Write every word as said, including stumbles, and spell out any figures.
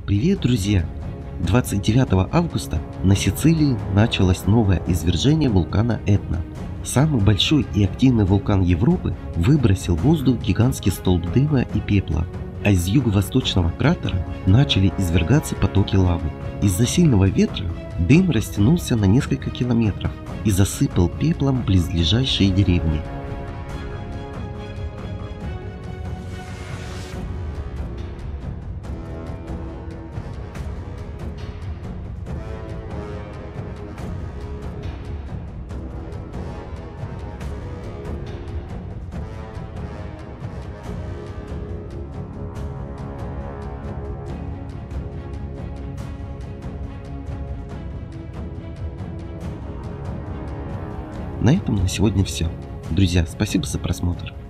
Привет, друзья! двадцать девятого августа на Сицилии началось новое извержение вулкана Этна. Самый большой и активный вулкан Европы выбросил в воздух гигантский столб дыма и пепла, а из юго-восточного кратера начали извергаться потоки лавы. Из-за сильного ветра дым растянулся на несколько километров и засыпал пеплом близлежащие деревни. На этом на сегодня все. Друзья, спасибо за просмотр.